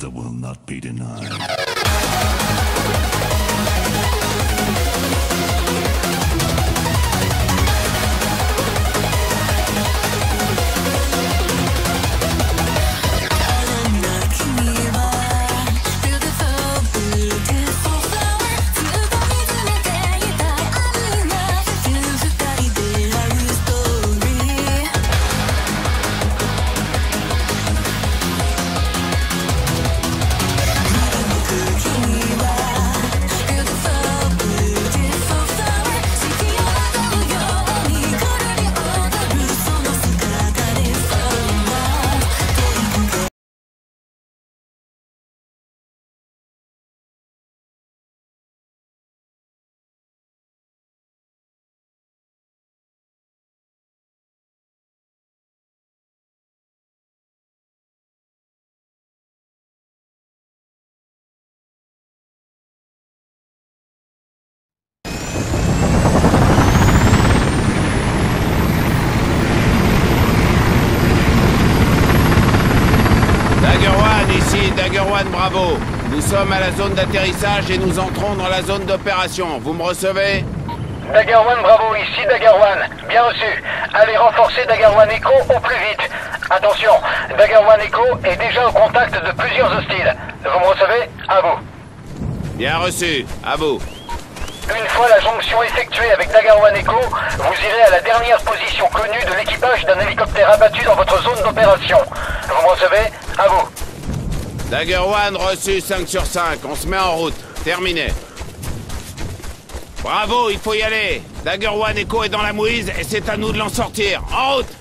that will not be denied. Dagger One, bravo. Nous sommes à la zone d'atterrissage et nous entrons dans la zone d'opération. Vous me recevez? Dagger One, bravo, ici Dagger One. Bien reçu. Allez renforcer Dagger One Echo au plus vite. Attention, Dagger One Echo est déjà au contact de plusieurs hostiles. Vous me recevez? À vous. Bien reçu. À vous. Une fois la jonction effectuée avec Dagger One Echo, vous irez à la dernière position connue de l'équipage d'un hélicoptère abattu dans votre zone d'opération. Vous me recevez? À vous. Dagger One, reçu 5 sur 5. On se met en route. Terminé. Bravo, il faut y aller. Dagger One Echo est dans la mouise et c'est à nous de l'en sortir. En route!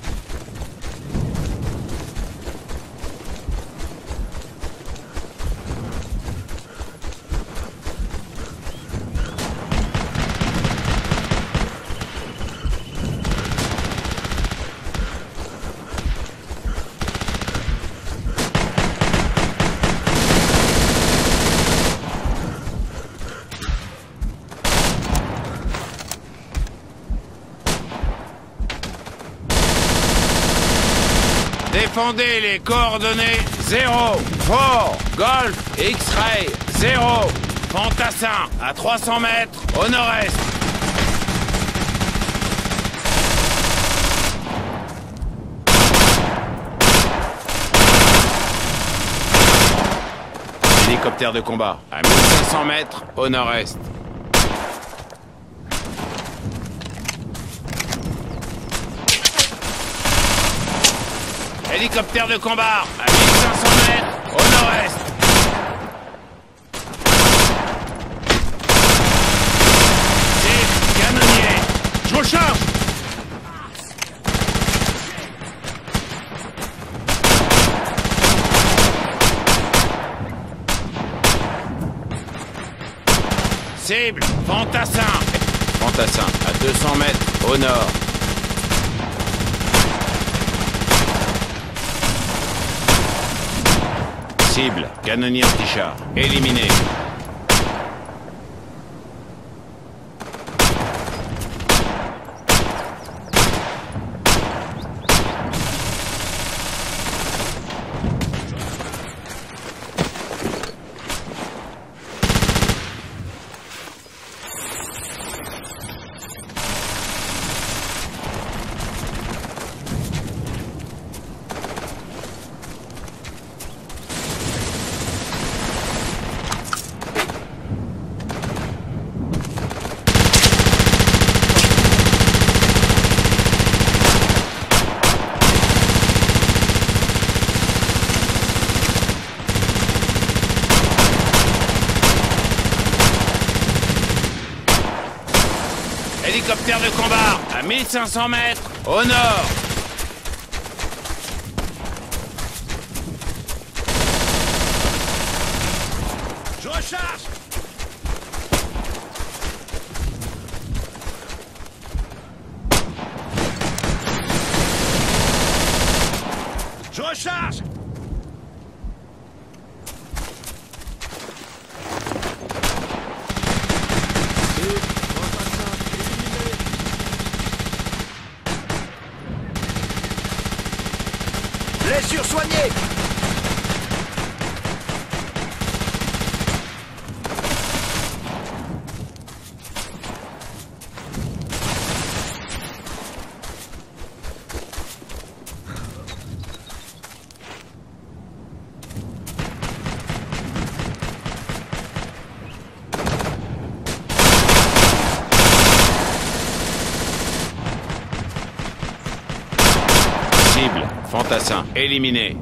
Défendez les coordonnées 0, Fort, Golf, X-Ray, 0, Fantassin, à 300 mètres, au nord-est. Hélicoptère de combat, à 1500 mètres, au nord-est. Hélicoptère de combat, à 1500 mètres, au nord-est. Cible, canonnier. Je recharge. Cible, Fantassin. Fantassin, à 200 mètres, au nord. Cible, canonnier anti-char. Éliminé. Hélicoptère de combat, à 1500 mètres, au nord. Je recharge. Je recharge. Blessure soignée. Fantassin, éliminé.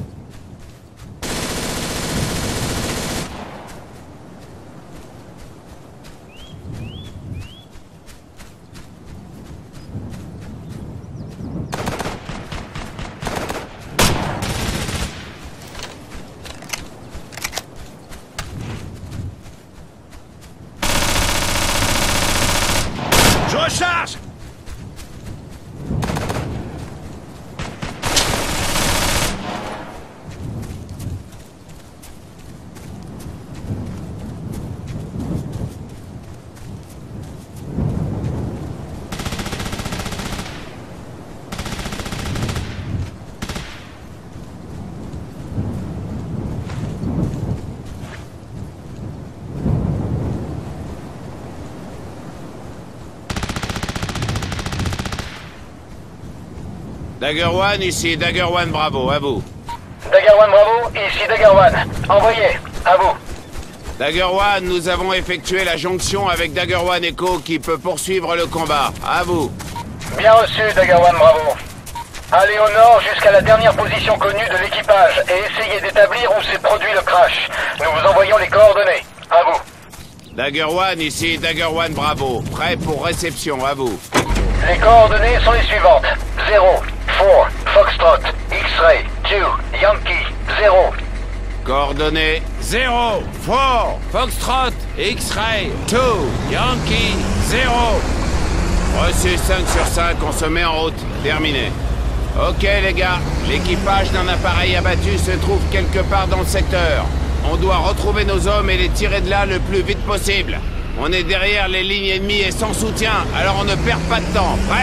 Je recharge! Dagger One, ici Dagger One Bravo, à vous. Dagger One Bravo, ici Dagger One. Envoyé, à vous. Dagger One, nous avons effectué la jonction avec Dagger One Echo qui peut poursuivre le combat. À vous. Bien reçu, Dagger One Bravo. Allez au nord jusqu'à la dernière position connue de l'équipage et essayez d'établir où s'est produit le crash. Nous vous envoyons les coordonnées. À vous. Dagger One, ici Dagger One Bravo. Prêt pour réception, à vous. Les coordonnées sont les suivantes. 0, 4, Foxtrot, X-Ray, 2, Yankee, 0. Coordonnées 0, 4, Foxtrot, X-Ray, 2, Yankee, 0. Reçu 5 sur 5, on se met en route. Terminé. Ok les gars, l'équipage d'un appareil abattu se trouve quelque part dans le secteur. On doit retrouver nos hommes et les tirer de là le plus vite possible. On est derrière les lignes ennemies et sans soutien, alors on ne perd pas de temps. Prêt ?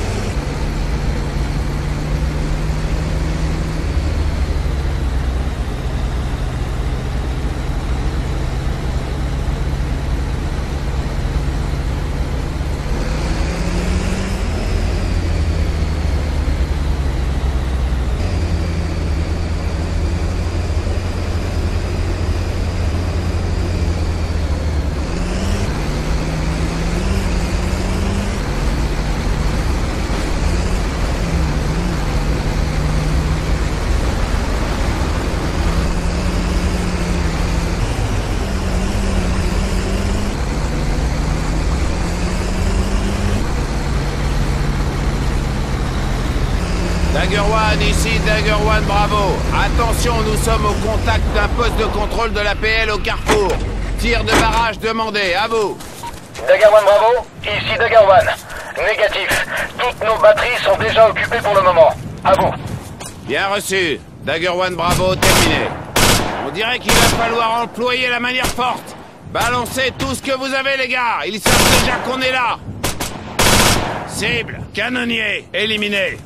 Dagger One, ici Dagger One Bravo. Attention, nous sommes au contact d'un poste de contrôle de l'APL au carrefour. Tir de barrage demandé, à vous. Dagger One Bravo, ici Dagger One. Négatif. Toutes nos batteries sont déjà occupées pour le moment. À vous. Bien reçu. Dagger One Bravo, terminé. On dirait qu'il va falloir employer la manière forte. Balancez tout ce que vous avez, les gars. Ils savent déjà qu'on est là. Cible, canonnier, éliminé.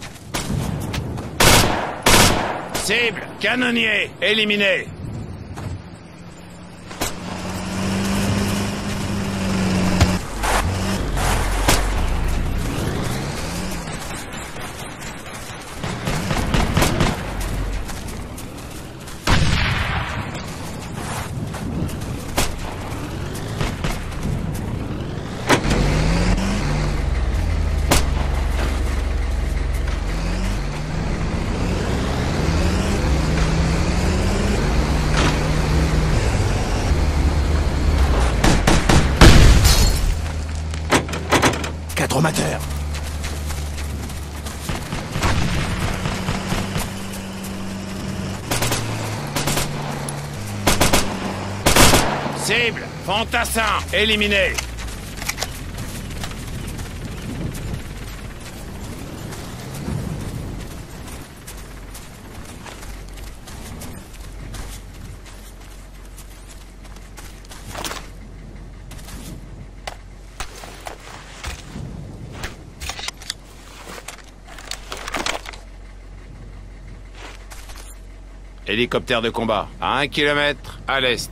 Cible, canonnier, éliminé. Amateur. Cible, Fantassin, éliminé. Hélicoptère de combat, à 1 km à l'est.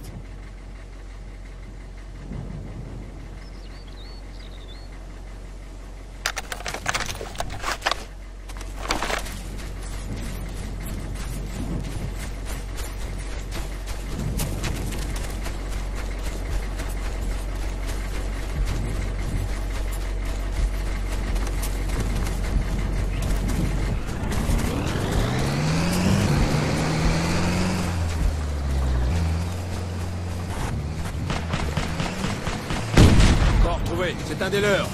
joué, c'est un des leurs.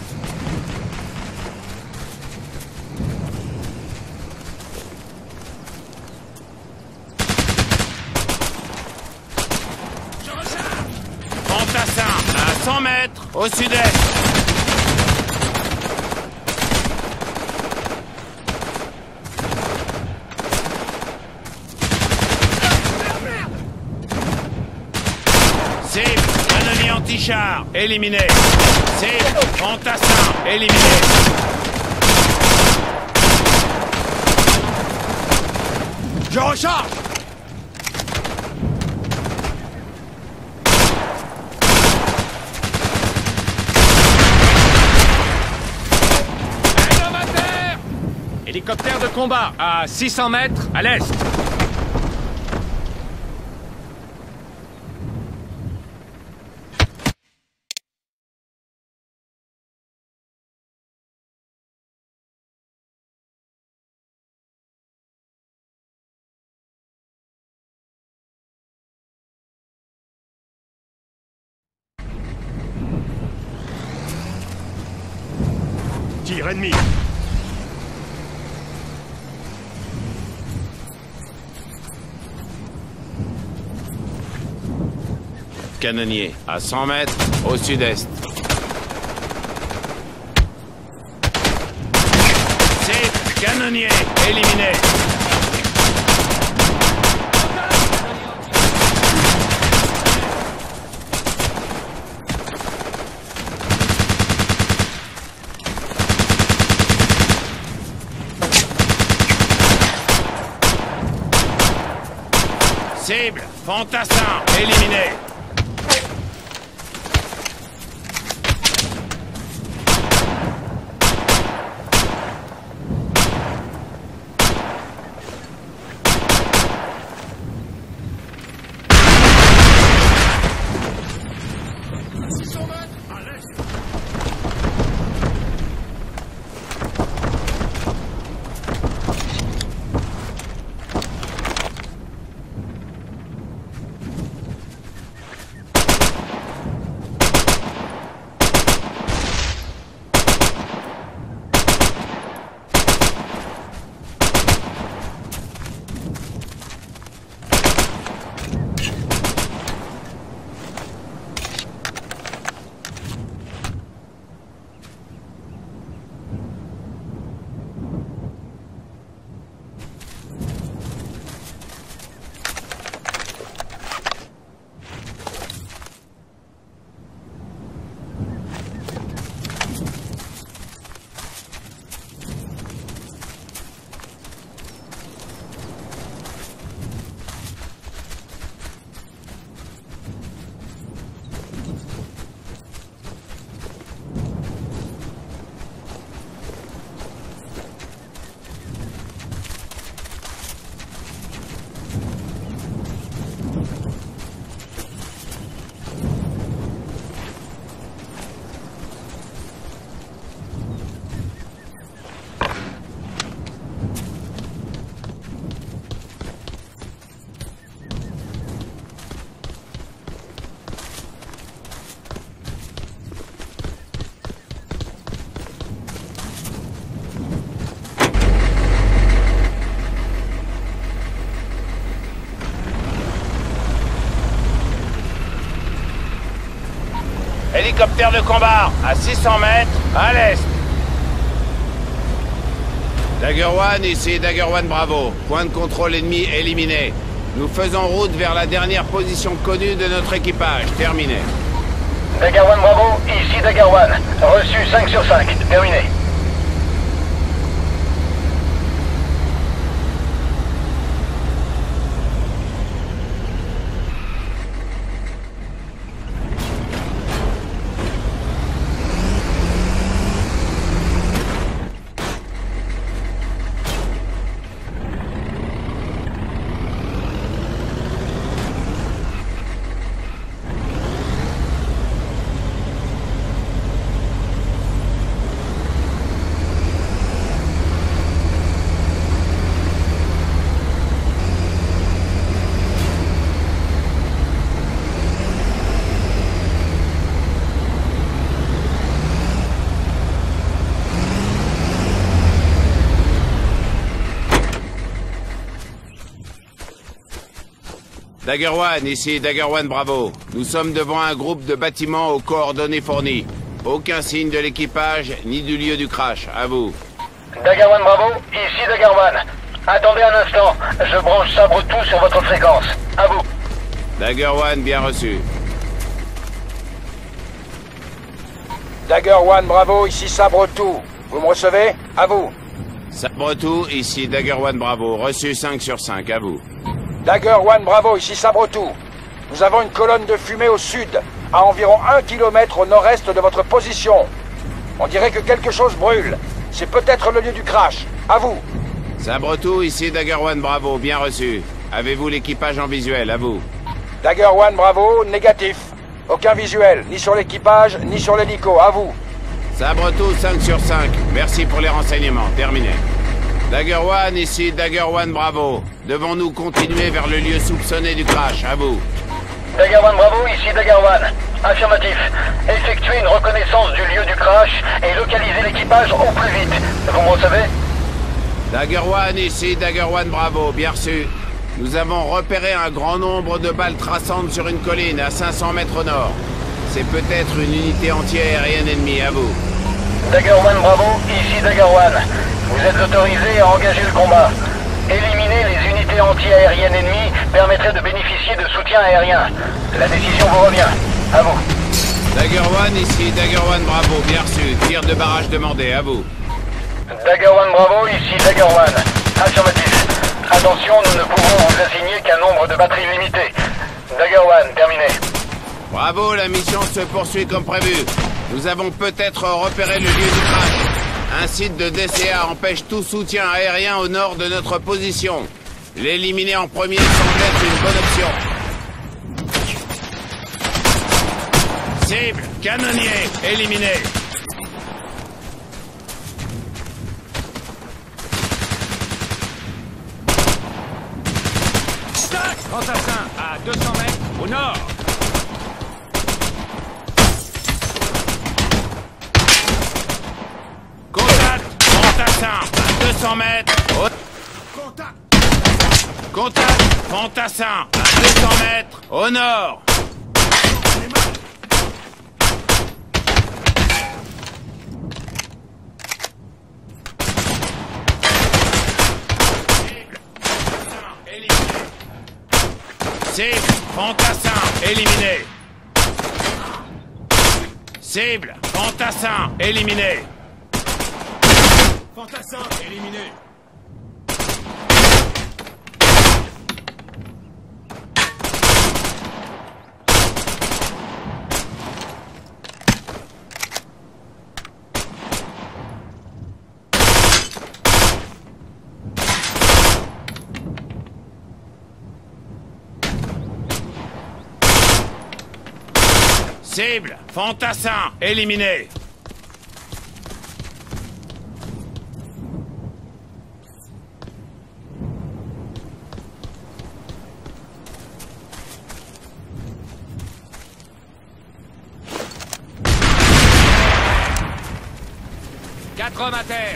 Fantassin, à 100 mètres, au sud-est. Cible, ennemi anti-char, éliminé. Cible, fantassin, éliminé. Je recharge! Un homme à terre! Hélicoptère de combat à 600 mètres à l'est. Tir ennemi! Canonnier, à 100 mètres, au sud-est. Cible, canonnier, éliminé. Cible, fantassin, éliminé. Hélicoptère de combat à 600 mètres à l'est. Dagger One, ici Dagger One Bravo. Point de contrôle ennemi éliminé. Nous faisons route vers la dernière position connue de notre équipage. Terminé. Dagger One Bravo, ici Dagger One. Reçu 5 sur 5. Terminé. Dagger One, ici Dagger One Bravo. Nous sommes devant un groupe de bâtiments aux coordonnées fournies. Aucun signe de l'équipage, ni du lieu du crash. À vous. Dagger One Bravo, ici Dagger One. Attendez un instant, je branche sabre tout sur votre fréquence. À vous. Dagger One, bien reçu. Dagger One Bravo, ici Sabre tout. Vous me recevez? À vous. Sabre tout, ici Dagger One Bravo. Reçu 5 sur 5, à vous. Dagger One Bravo, ici Sabre tout. Nous avons une colonne de fumée au sud, à environ 1 km au nord-est de votre position. On dirait que quelque chose brûle. C'est peut-être le lieu du crash. À vous. Sabre tout, ici Dagger One Bravo, bien reçu. Avez-vous l'équipage en visuel? À vous. Dagger One Bravo, négatif. Aucun visuel, ni sur l'équipage, ni sur l'hélico. À vous. Sabre tout, 5 sur 5. Merci pour les renseignements. Terminé. Dagger One, ici Dagger One Bravo. Devons-nous continuer vers le lieu soupçonné du crash? À vous. Dagger One Bravo, ici Dagger One. Affirmatif. Effectuez une reconnaissance du lieu du crash et localisez l'équipage au plus vite. Vous me recevez? Dagger One, ici Dagger One Bravo, bien reçu. Nous avons repéré un grand nombre de balles traçantes sur une colline à 500 mètres au nord. C'est peut-être une unité anti-aérienne ennemie, à vous. Dagger One Bravo, ici Dagger One. Vous êtes autorisé à engager le combat. Éliminer les unités anti-aériennes ennemies permettrait de bénéficier de soutien aérien. La décision vous revient. À vous. Dagger One, ici Dagger One Bravo, bien reçu. Tir de barrage demandé, à vous. Dagger One Bravo, ici Dagger One. Affirmatif. Attention, nous ne pouvons vous assigner qu'un nombre de batteries limité. Dagger One, terminé. Bravo, la mission se poursuit comme prévu. Nous avons peut-être repéré le lieu du crash. Un site de DCA empêche tout soutien aérien au nord de notre position. L'éliminer en premier semble être une bonne option. Cible, canonnier, éliminé. Fantassin, à 200 mètres, au nord. Contact, Fantassin, à 200 mètres. Contact, Fantassin, à 200 mètres, au nord. Cible, Fantassin, éliminé. Cible, Fantassin, éliminé. Fantassin, éliminé. Cible, Fantassin, éliminé. Quatre hommes à terre.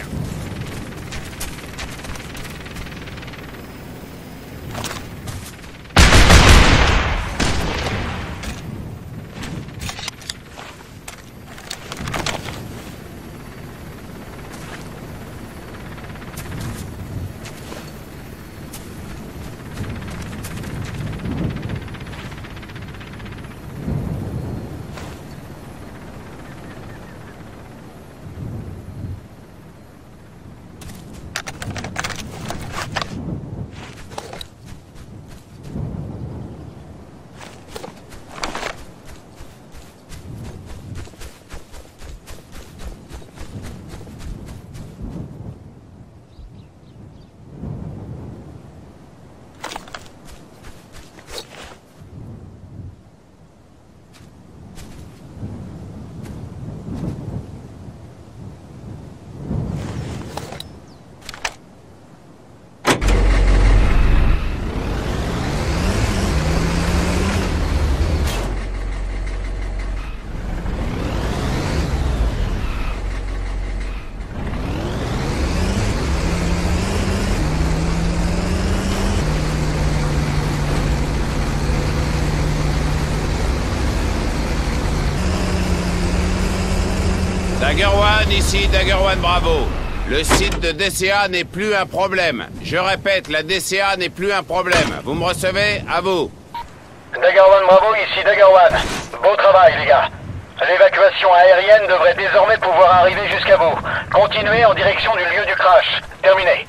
Dagger One, ici Dagger One Bravo. Le site de DCA n'est plus un problème. Je répète, la DCA n'est plus un problème. Vous me recevez? À vous. Dagger One Bravo, ici Dagger One. Beau travail, les gars. L'évacuation aérienne devrait désormais pouvoir arriver jusqu'à vous. Continuez en direction du lieu du crash. Terminé.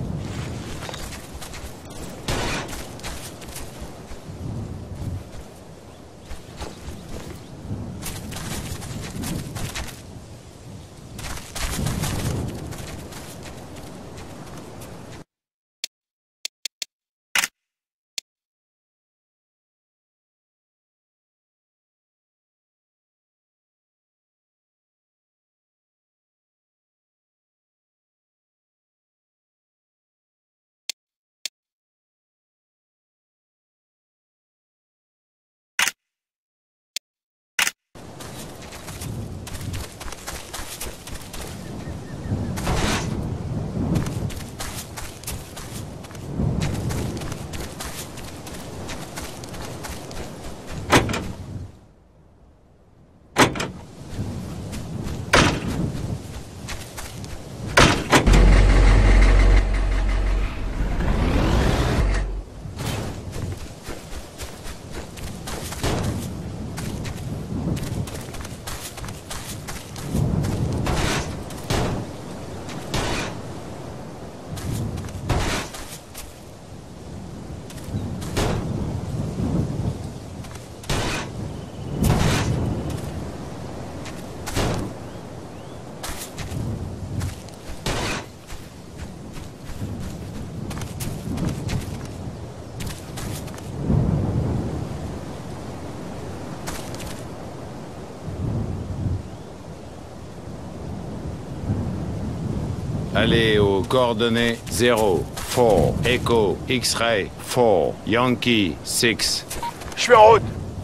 Allez aux coordonnées 0, 4, Echo, X-Ray, 4, Yankee, 6. Je suis en route.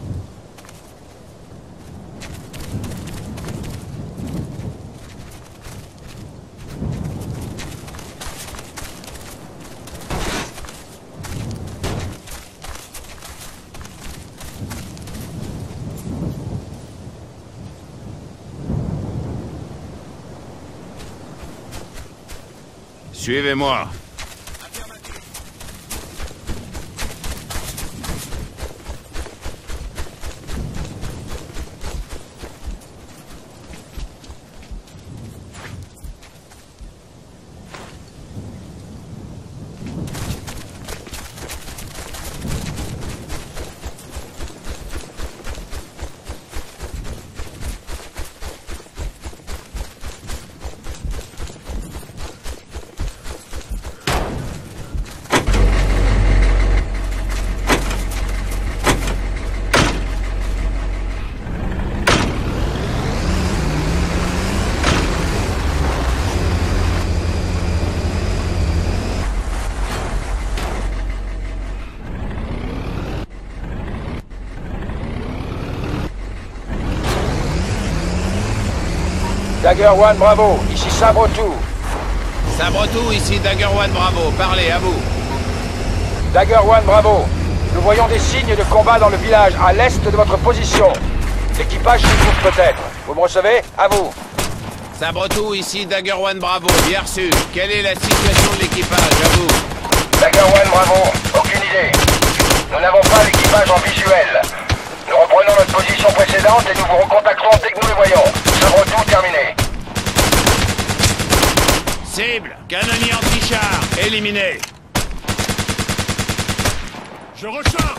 Suivez-moi. Dagger One Bravo, ici Sabretou. Sabretou, ici Dagger One Bravo. Parlez, à vous. Dagger One Bravo, nous voyons des signes de combat dans le village, à l'est de votre position. L'équipage s'y trouve peut-être. Vous me recevez? À vous. Sabretou, ici Dagger One Bravo. Bien reçu. Quelle est la situation de l'équipage? À vous. Dagger One Bravo, aucune idée. Nous n'avons pas l'équipage en visuel. Nous reprenons notre position précédente et nous vous recontacterons dès que nous les voyons. Sabretou, terminé. Cible, canonnier anti-char, éliminé. Je recharge.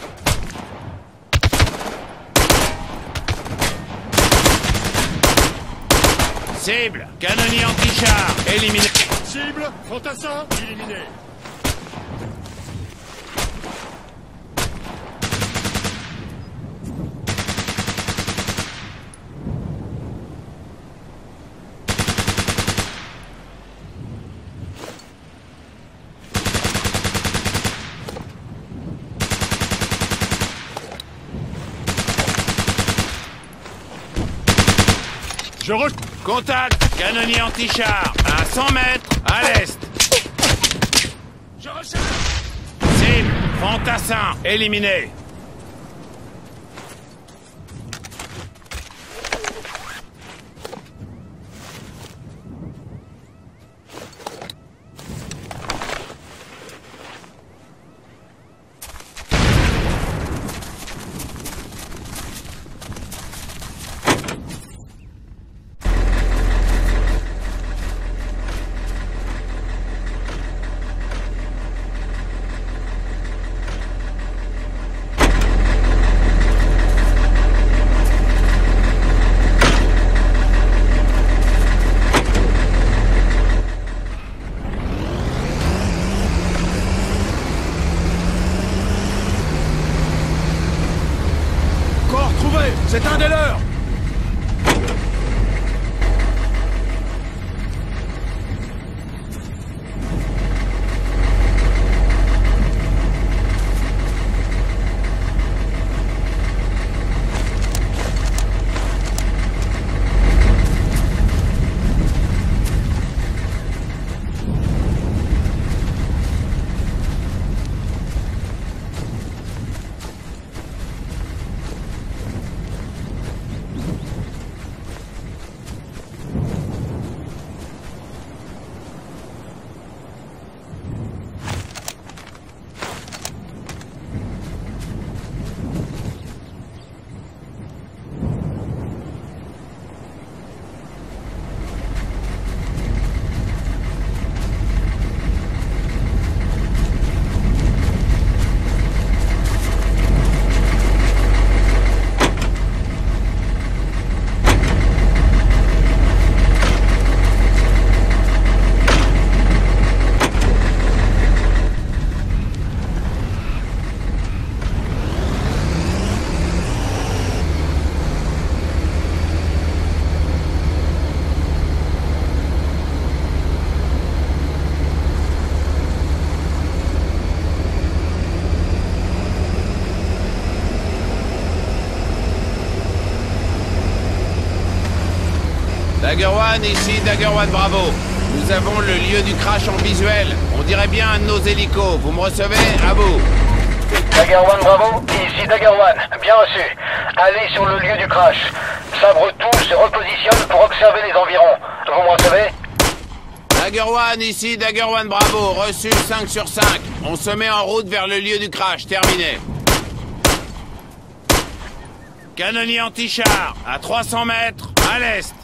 Cible, canonnier anti-char, éliminé. Cible, fantassin, éliminé. Contact, canonnier anti-char, à 100 mètres, à l'est. Je recharge. Cible, fantassin, éliminé. C'est un des leurs! Dagger One, ici Dagger One Bravo. Nous avons le lieu du crash en visuel. On dirait bien un de nos hélicos. Vous me recevez? À vous. Dagger One Bravo, ici Dagger One. Bien reçu. Allez sur le lieu du crash. Sabre tout se repositionne pour observer les environs. Vous me recevez? Dagger One, ici Dagger One Bravo. Reçu 5 sur 5. On se met en route vers le lieu du crash. Terminé. Canonnier anti-char, à 300 mètres, à l'est.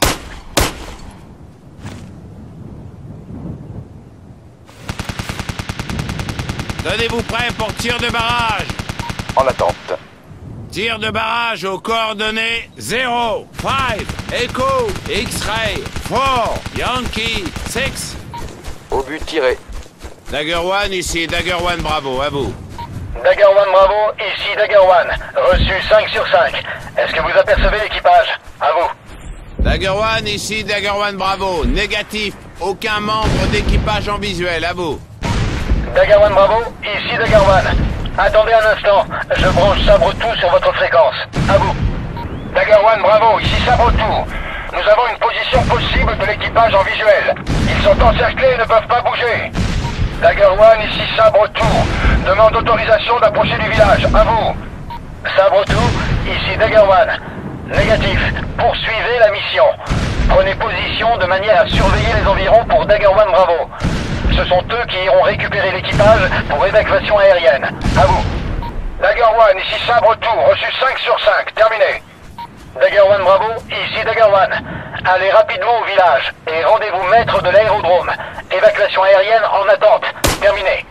Tenez-vous prêts pour tir de barrage. En attente. Tir de barrage aux coordonnées 0, 5, Echo, X-Ray, 4, Yankee, 6. Au but tiré. Dagger One, ici Dagger One Bravo, à vous. Dagger One Bravo, ici Dagger One. Reçu 5 sur 5. Est-ce que vous apercevez l'équipage? À vous. Dagger One, ici Dagger One Bravo. Négatif. Aucun membre d'équipage en visuel, à vous. Dagger One Bravo, ici Dagger One. Attendez un instant, je branche Sabre tout sur votre fréquence. À vous. Dagger One Bravo, ici Sabre tout. Nous avons une position possible de l'équipage en visuel. Ils sont encerclés et ne peuvent pas bouger. Dagger One, ici Sabre tout. Demande autorisation d'approcher du village. À vous. Sabre tout, ici Dagger One. Négatif. Poursuivez la mission. Prenez position de manière à surveiller les environs pour Dagger One Bravo. Ce sont eux qui iront récupérer l'équipage pour évacuation aérienne. À vous. Dagger One, ici Sabre tout. Reçu 5 sur 5. Terminé. Dagger One Bravo, ici Dagger One. Allez rapidement au village et rendez-vous maître de l'aérodrome. Évacuation aérienne en attente. Terminé.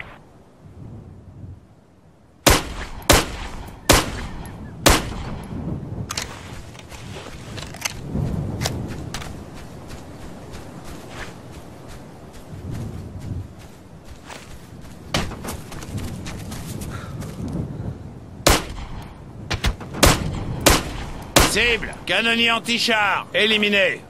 Cible, canonnier anti-char, éliminé.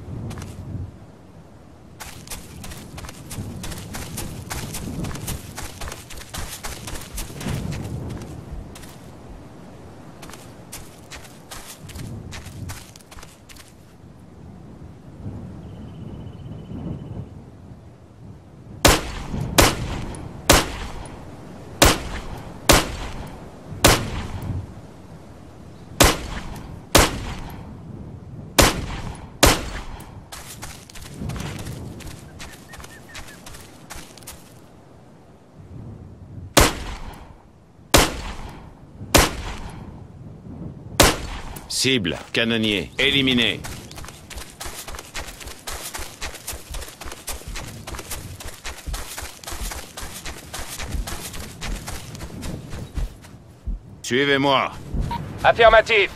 Cible, canonnier, éliminé. Suivez-moi. Affirmatif.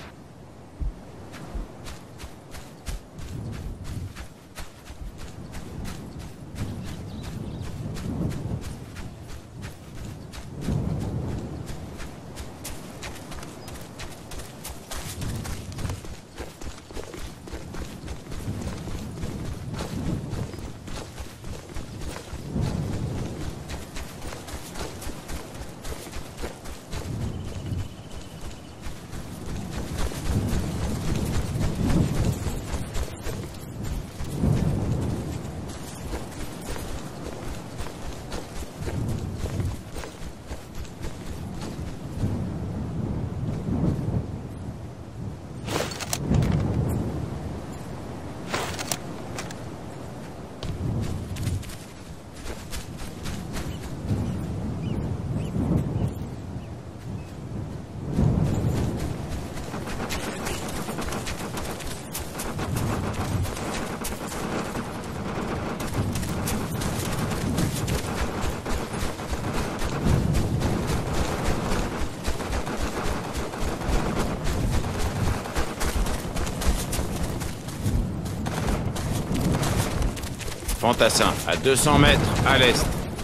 Fantassin, à 200 mètres, à l'est.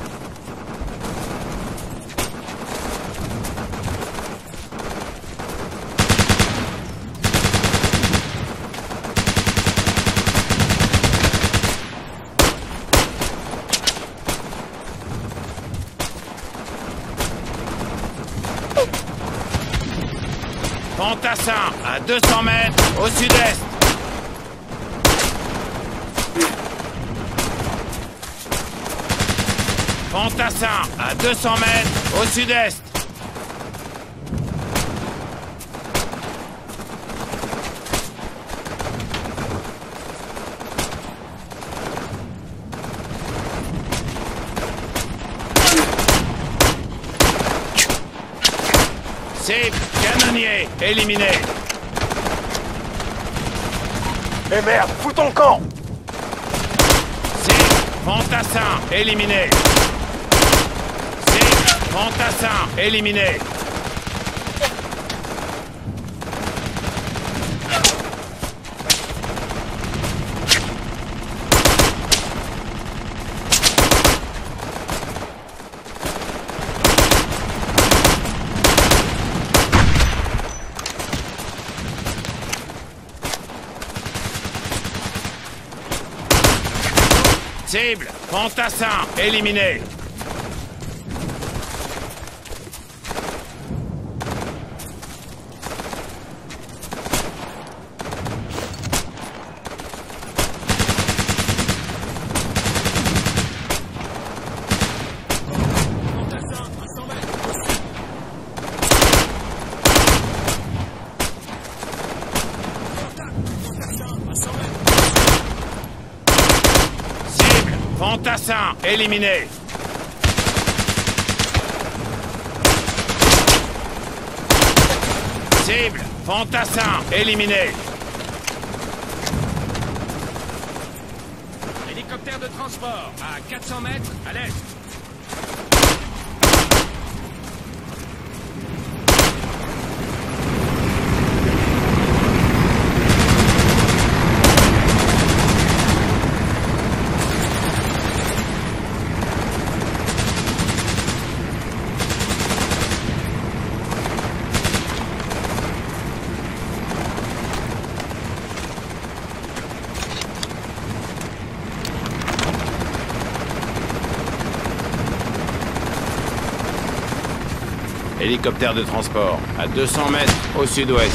Fantassin, à 200 mètres, au sud-est. Fantassin, à 200 mètres, au sud-est. Cible, canonnier, éliminé. Eh merde, fous ton camp! Cible, fantassin, éliminé. Cible, fantassin, éliminé. Cible, fantassin, éliminé. Fantassin, éliminé. Cible, fantassin, éliminé. Hélicoptère de transport, à 400 mètres, à l'est. Hélicoptère de transport, à 200 mètres, au sud-ouest.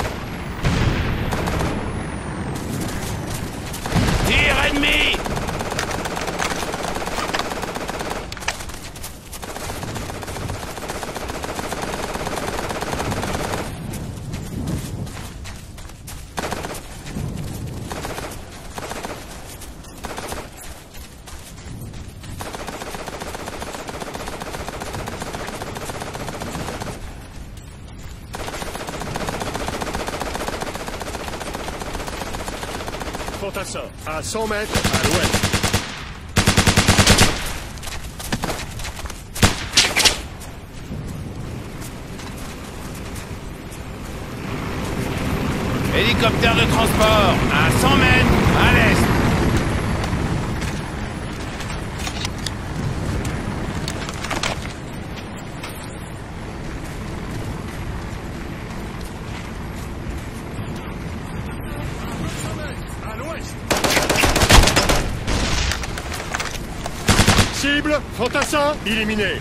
Tir ennemi! Fantassin, à 100 mètres, à l'ouest. Hélicoptère de transport, à 100 mètres, à l'est. À l'ouest. Cible, fantassin, éliminé.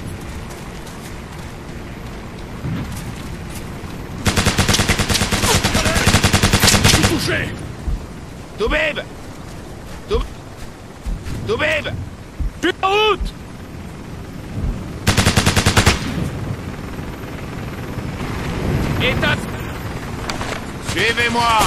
Touché. Toubib! Toubib! Plus en route. État... Suivez-moi!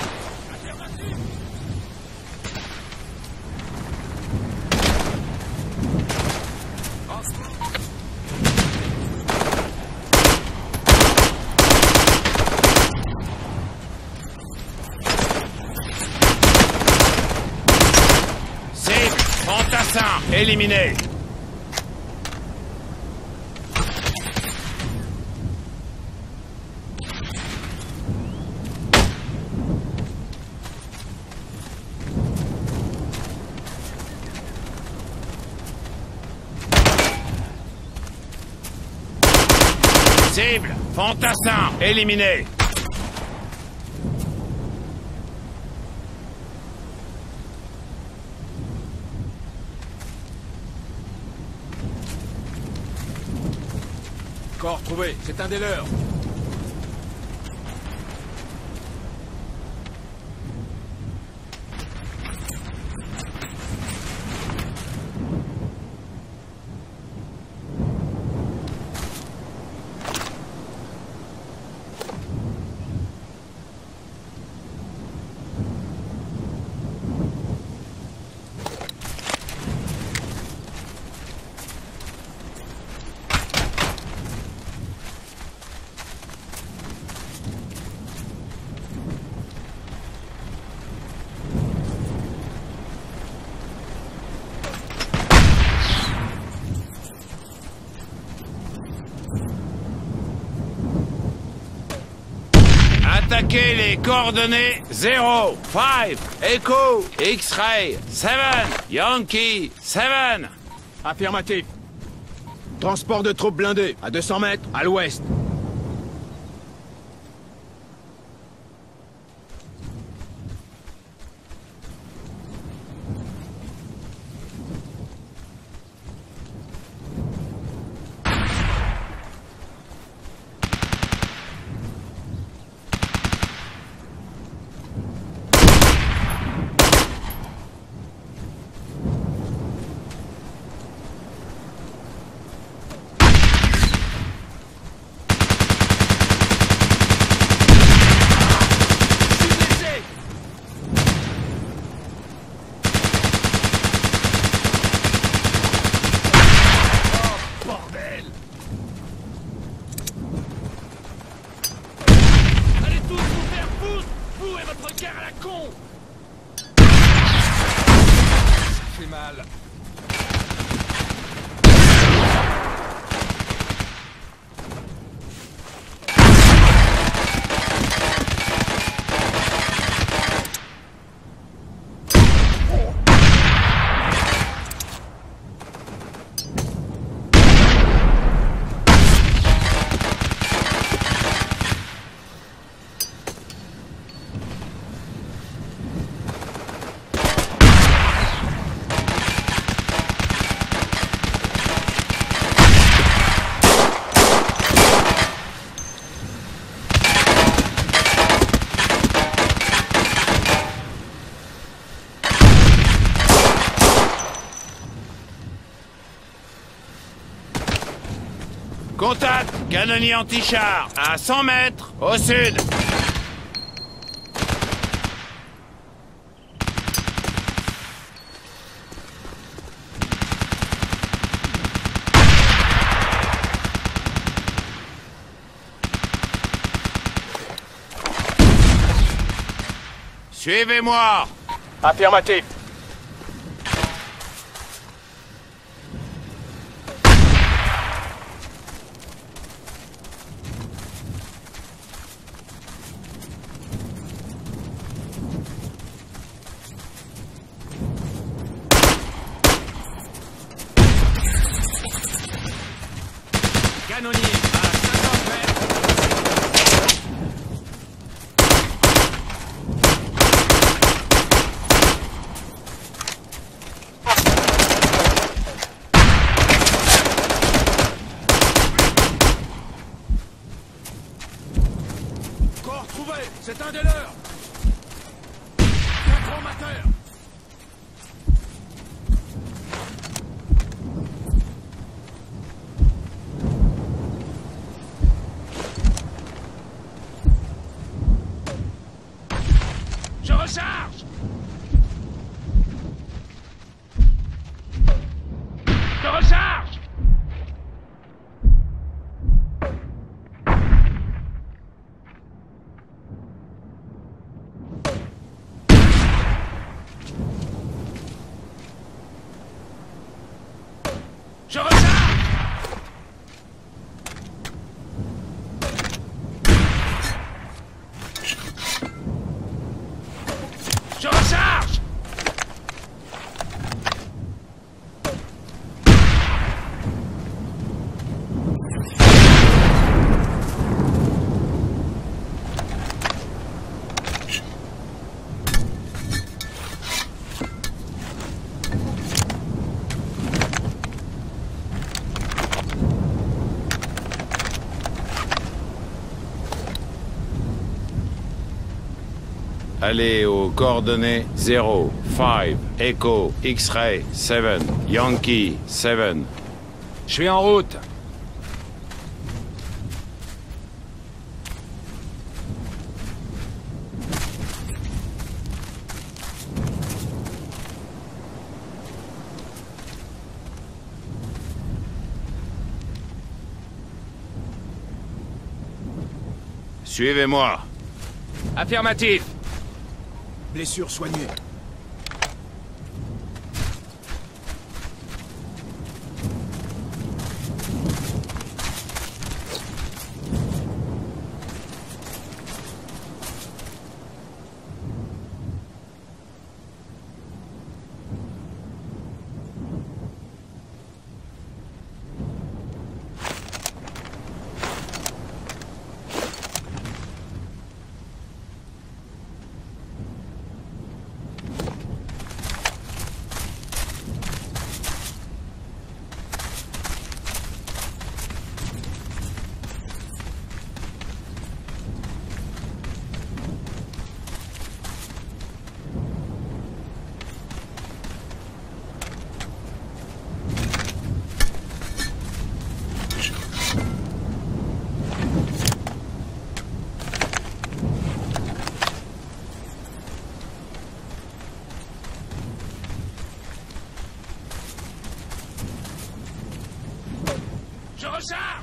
Cible, fantassin, éliminé. Cible, fantassin, éliminé. Corps trouvé, c'est un des leurs. Attaquez les coordonnées 0, 5, Echo, X-Ray, 7, Yankee, 7. Affirmatif. Transport de troupes blindées, à 200 mètres, à l'ouest. Contact, canonnier anti-char, à 100 mètres, au sud. Suivez-moi. Affirmatif. Canonnier, à 50 mètres. Corps trouvé, c'est un des leurs. Informateur. Je recharge! Je recharge! Je recharge! allez aux coordonnées 0, 5, Echo, X-Ray, 7, Yankee, 7. Je suis en route. Suivez-moi. Affirmatif. Blessure soignée. Je recharge!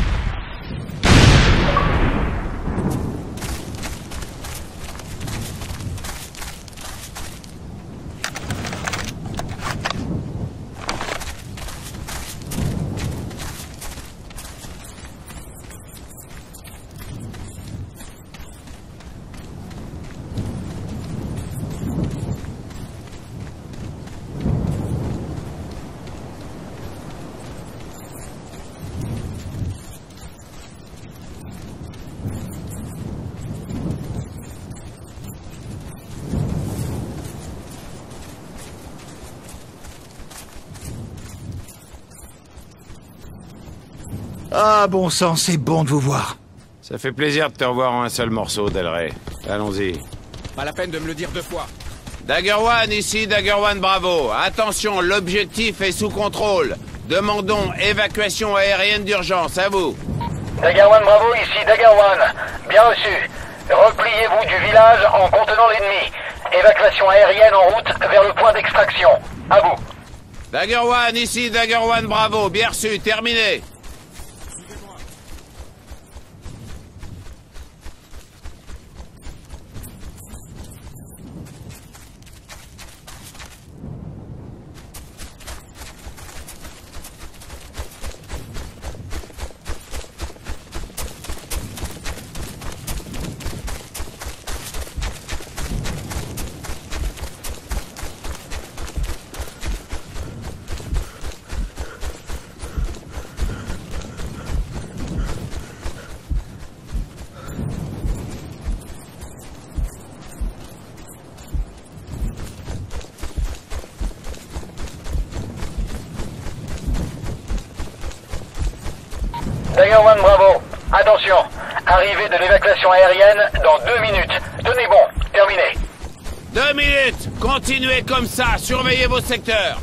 Ah, bon sang, c'est bon de vous voir. Ça fait plaisir de te revoir en un seul morceau, Del Rey. Allons-y. Pas la peine de me le dire 2 fois. Dagger One, ici Dagger One Bravo. Attention, l'objectif est sous contrôle. Demandons évacuation aérienne d'urgence, à vous. Dagger One Bravo, ici Dagger One. Bien reçu. Repliez-vous du village en contenant l'ennemi. Évacuation aérienne en route vers le point d'extraction. À vous. Dagger One, ici Dagger One Bravo. Bien reçu, terminé. Dagger One Bravo. Attention. Arrivée de l'évacuation aérienne dans 2 minutes. Tenez bon. Terminé. 2 minutes. Continuez comme ça. Surveillez vos secteurs.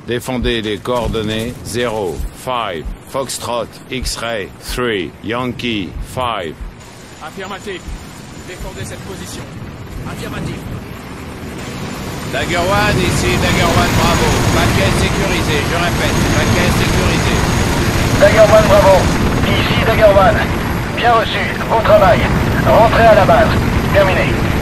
Défendez les coordonnées 0, 5, Foxtrot, X-Ray, 3, Yankee, 5. Affirmatif. Défendez cette position. Affirmatif. Dagger One, ici Dagger One Bravo. Paquet sécurisé, je répète, paquet sécurisé. Dagger One Bravo, ici Dagger One. Bien reçu, bon travail. Rentrez à la base. Terminé.